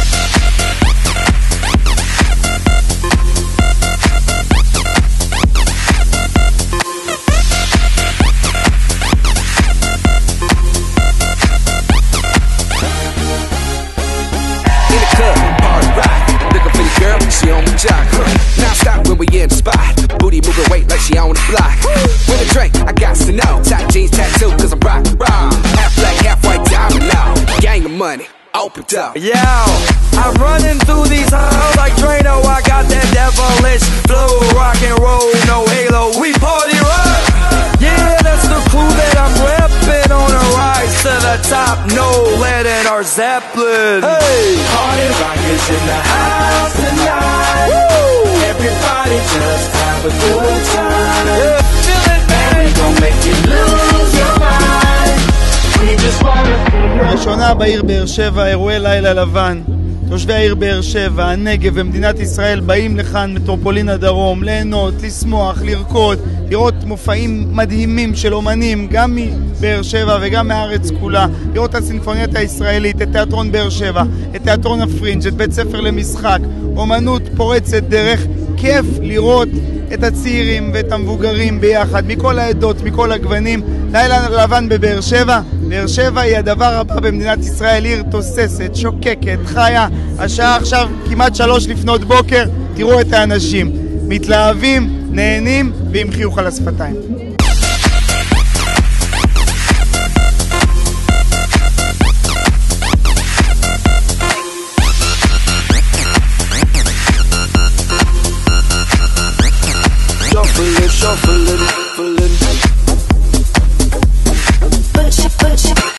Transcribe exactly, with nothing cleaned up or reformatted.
Now stop when we in the spot. Booty moving weight like she on the block. With a drink, I got to know. Tight jeans tattoo, cause I'm rock, rock. Half black, half white diamond now. Gang of money, opened up. Yo, I'm running through these halls like Drano. I got that devilish flow. Rock and roll, no halo. We party rock. Yeah, that's the crew that I'm reppin'. On a rise to the top. No lead in our Zeppelin. Hey, party rock is in the house tonight. Everybody just have a good time. Yeah, feel it, man. We gon' make you lose your mind. We just wanna. ראשונה בעיר באר שבע, אירועי לילה לבן. תושבי העיר באר שבע, הנגב ומדינת ישראל באים לכאן, מטרופולין הדרום, ליהנות, לשמוח, לרקוד, לראות מופעים מדהימים של אומנים, גם מבאר שבע וגם מהארץ כולה, לראות את הסינפוניית הישראלית, את תיאטרון באר שבע, את תיאטרון הפרינג', את בית ספר למשחק, אומנות פורצת דרך. כיף לראות את הצעירים ואת המבוגרים ביחד, מכל העדות, מכל הגוונים. לילה לבן בבאר שבע. באר שבע היא הדבר הבא במדינת ישראל, עיר תוססת, שוקקת, חיה. השעה עכשיו כמעט שלוש לפנות בוקר, תראו את האנשים, מתלהבים, נהנים ועם חיוך על השפתיים. Shuffle it, shuffle it.